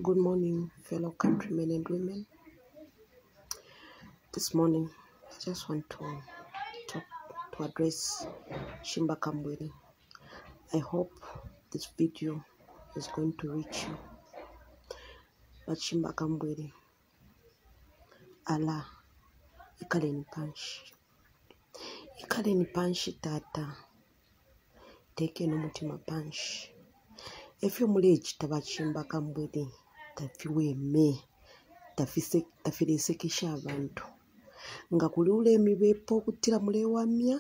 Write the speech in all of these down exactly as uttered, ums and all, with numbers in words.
Good morning, fellow countrymen and women. This morning, I just want to talk to address Shimba Kambwili. I hope this video is going to reach you. But Shimba Kambwili, Allah, ikale ni panshi. Ikale ni panshi tata. Teke no mutima panshi. If you muleji taba Shimba Kambwili, tafiwe me. Tafilesekesha abantu. Nga kuli ule emibepa okutira mulewamya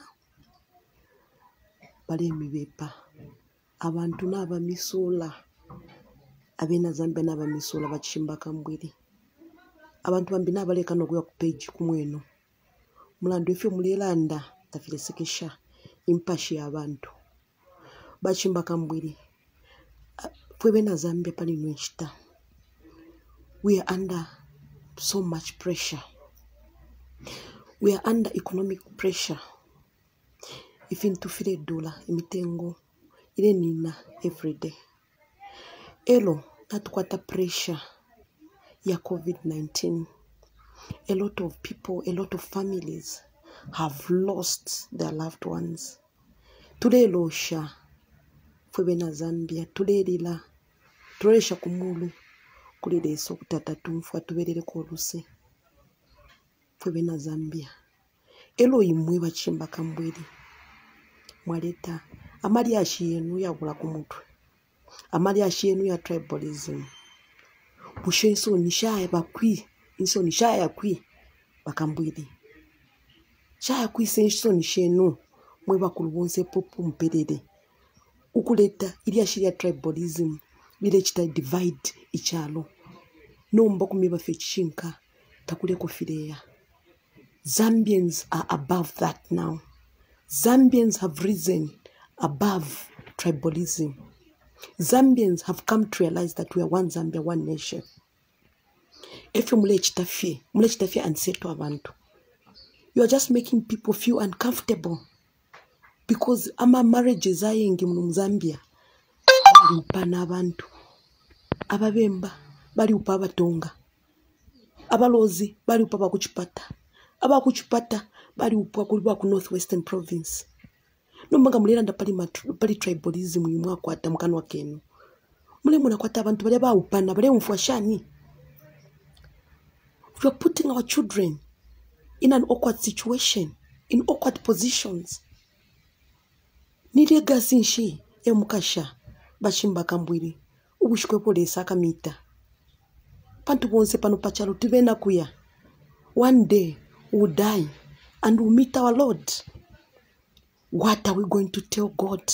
bali emibepa abantu n'abamisula abena Zambia n'abamisula bakishimba Kambwili abantu bambi n'abaleka n'okuya ku page kumweno mulando ifyo mulelanda tafilesekesha impashi y'abantu bakishimba Kambwili fwe bena Zambia pali nwechita. We are under so much pressure. We are under economic pressure. If into file dollar, imitengo, ile nina every day. Elo, that kwata pressure ya COVID nineteen. A lot of people, a lot of families have lost their loved ones. Today lo sha, fwebe na Zambia, today lila, turesha kumulu, kulide iso kutata tumfwa tuberele koluse. Fwebe na Zambia. Elo imwe bakishimba Kambwili. Mwaleta. Amali ashi yenu ya gula kumutwe. Amali ashi yenu ya tribalism. Bushe inso nishaya bakwi. Inso nishaya kwi. Bakambwili. Shaya kwi se inso nishenu. Mwe bakulubonse popu mpedede. Ukuleta. Ili ashi ya tribalism. Ile chita divide ichalo. No mboku meba fechishinka. Takule kofideya. Zambians are above that now. Zambians have risen above tribalism. Zambians have come to realize that we are one Zambia, one nation. If you mule chitafie, mule chitafie anseto abantu, you are just making people feel uncomfortable because ama marriages ayengi mu Zambia bali upana abantu, ababemba bali upa abatonga, abalozi bali upa bakuchipata. Aba kuchipata bali upwa kuliwa ku Northwestern Province. Nomanga mulelanda pali pali tribalism yimwa kwata mkanwa kenu. Mule muna kwata abantu bali ba upana bali mfwashani. We are putting our children in an awkward situation, in awkward positions. Nile gasinshi e mukasha bashimba Kambwili. Ubushikwe polisi akamita. Pantu bonse pano pachalo tibena kuya. One day we will die and we'll meet our Lord. What are we going to tell God?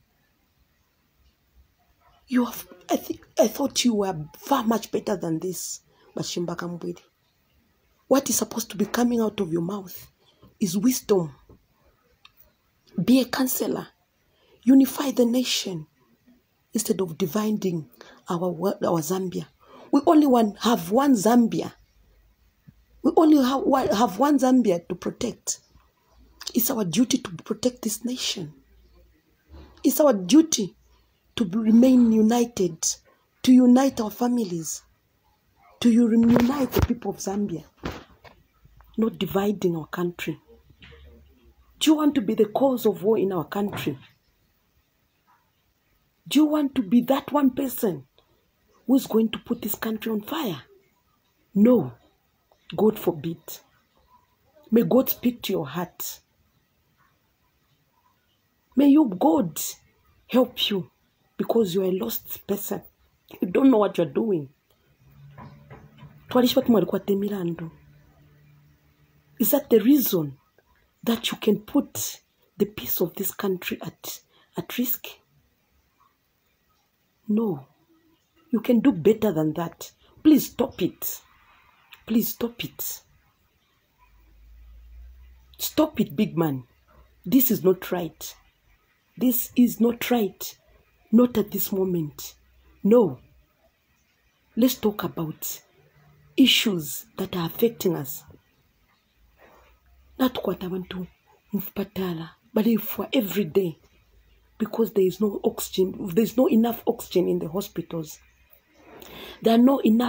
You have, I, th I thought you were far much better than this, Bashimba Kambwili. What is supposed to be coming out of your mouth is wisdom. Be a counselor. Unify the nation instead of dividing our, our Zambia. We only want, have one Zambia. We only have, have one Zambia to protect. It's our duty to protect this nation. It's our duty to remain united, to unite our families, to unite the people of Zambia, not dividing our country. Do you want to be the cause of war in our country? Do you want to be that one person who's going to put this country on fire? No. God forbid. May God speak to your heart. May you, God, help you because you are a lost person. You don't know what you're doing. Is that the reason that you can put the peace of this country at, at risk? No. You can do better than that. Please stop it. Please stop it. Stop it, big man. This is not right. This is not right. Not at this moment. No. Let's talk about issues that are affecting us. Not what I want to move patala, but for every day. Because there is no oxygen, there is no enough oxygen in the hospitals. There are not enough